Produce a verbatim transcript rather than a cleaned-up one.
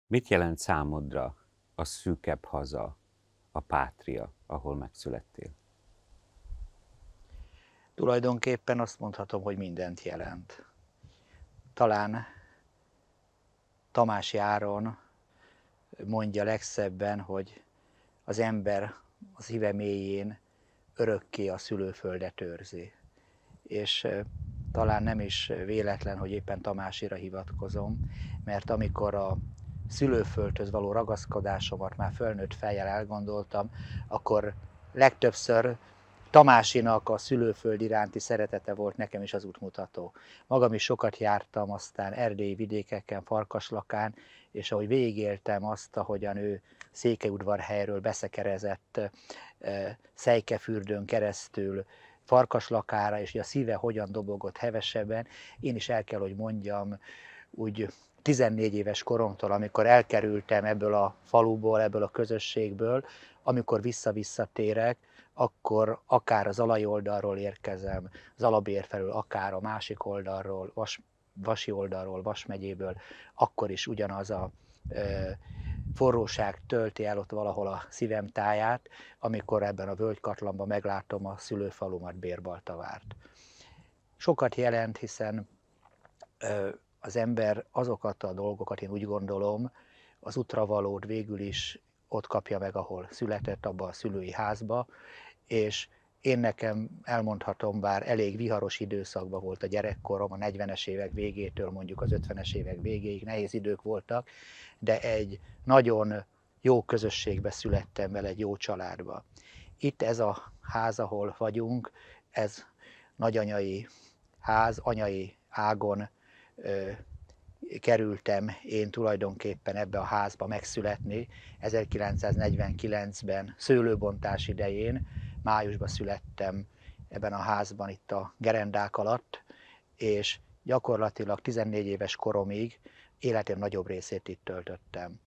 Mit jelent számodra a szűkebb haza, a pátria, ahol megszülettél? Tulajdonképpen azt mondhatom, hogy mindent jelent. Talán Tamási Áron mondja legszebben, hogy az ember a szíve mélyén örökké a szülőföldet őrzi. És talán nem is véletlen, hogy éppen Tamásira hivatkozom, mert amikor a szülőföldhöz való ragaszkodásomat már fölnőtt fejjel elgondoltam, akkor legtöbbször Tamásinak a szülőföld iránti szeretete volt nekem is az útmutató. Magam is sokat jártam aztán erdélyi vidékeken, Farkaslakán, és ahogy végigéltem azt, ahogyan ő Székelyudvarhelyről beszekerezett Szejkefürdőn keresztül Farkaslakára, és hogy a szíve hogyan dobogott hevesebben, én is el kell, hogy mondjam, úgy tizennégy éves koromtól, amikor elkerültem ebből a faluból, ebből a közösségből, amikor vissza-visszatérek, akkor akár az Zalai oldalról érkezem, Zalabér felől, akár a másik oldalról, Vas, Vasi oldalról, Vas megyéből, akkor is ugyanaz a ö, forróság tölti el ott valahol a szívem táját, amikor ebben a völgykatlanban meglátom a szülőfalumat, Bérbaltavárt. Sokat jelent, hiszen ö, az ember azokat a dolgokat, én úgy gondolom, az útravalót végül is ott kapja meg, ahol született, abba a szülői házba, és én nekem elmondhatom, bár elég viharos időszakban volt a gyerekkorom, a negyvenes évek végétől mondjuk az ötvenes évek végéig nehéz idők voltak, de egy nagyon jó közösségbe születtem bele, egy jó családba. Itt ez a ház, ahol vagyunk, ez nagyanyai ház, anyai ágon ö, kerültem én tulajdonképpen ebbe a házba megszületni. ezerkilencszáznegyvenkilencben szőlőbontás idején, májusban születtem ebben a házban itt a gerendák alatt, és gyakorlatilag tizennégy éves koromig életem nagyobb részét itt töltöttem.